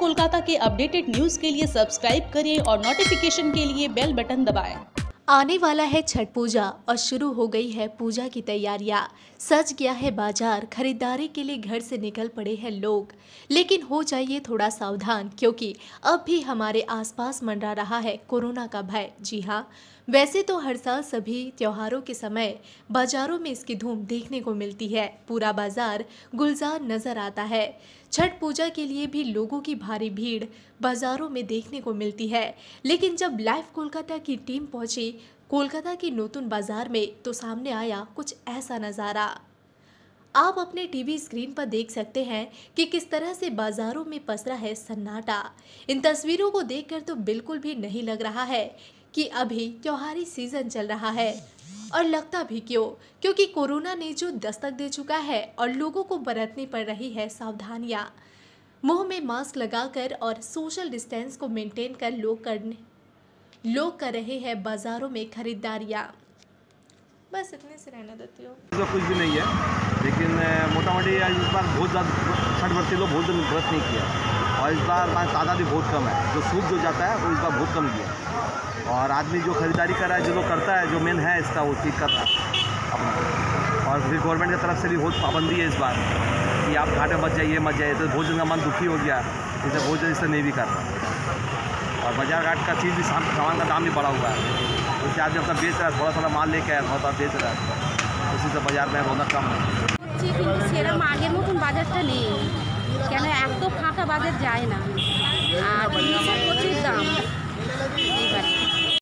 कोलकाता के updated news के लिए सब्सक्राइब करें और नोटिफिकेशन के लिए बेल बटन दबाएं। आने वाला है छठ पूजा और शुरू हो गई है पूजा की तैयारियां। सज गया है बाजार, खरीदारी के लिए घर से निकल पड़े हैं लोग। लेकिन हो जाइए थोड़ा सावधान, क्योंकि अब भी हमारे आसपास मंडरा रहा है कोरोना का भय। जी हाँ, वैसे तो हर साल सभी त्योहारों के समय बाजारों में इसकी धूम देखने को मिलती है। पूरा बाजार गुलजार नजर आता है। छठ पूजा के लिए भी लोगों की भारी भीड़ बाजारों में देखने को मिलती है। लेकिन जब लाइव कोलकाता की टीम पहुंची कोलकाता की नूतन बाजार में, तो सामने आया कुछ ऐसा नज़ारा। आप अपने टीवी स्क्रीन पर देख सकते हैं कि किस तरह से बाजारों में पसरा है सन्नाटा। इन तस्वीरों को देखकर तो बिल्कुल भी नहीं लग रहा है कि अभी त्योहारी सीजन चल रहा है, और लगता भी क्योंकि कोरोना ने जो दस्तक दे चुका है और लोगों को बरतनी पड़ रही है सावधानियां। मुंह में मास्क लगाकर और सोशल डिस्टेंस को मेंटेन कर लोग कर रहे हैं बाजारों में खरीदारियां। बस इतने से रहना देती हूँ। तो कुछ भी नहीं है, लेकिन मोटा मोटी इस बार बहुत ज़्यादा छठ व्रती लोग बहुत व्रत नहीं किया, और इस बार तादाद भी बहुत कम है। जो सूद जो जाता है वो इस बार बहुत कम किया, और आदमी जो खरीदारी कर रहा है, जो लोग करता है, जो मेन है इसका, वो ठीक कर रहा है अपना। और फिर गवर्नमेंट की तरफ से भी बहुत पाबंदी है इस बार कि आप घाटे मत जाइए मत जाइए, तो भोजन का मन दुखी हो गया, इसलिए भोजन इससे नहीं भी कर रहा। और बाजार घाट का चीज़ भी सामान का दाम भी बढ़ा हुआ है, उससे आदमी अपना बेच रहा है, थोड़ा थोड़ा माल लेके आया, थोड़ा बेच रहा है, उसी से बाजार में रौनक कम है। কিন্তু সেরকম আগের মতন বাজারটা নেই, কেন এত ফাঁকা বাজার যায় না, আর জিনিসের প্রচুর দাম।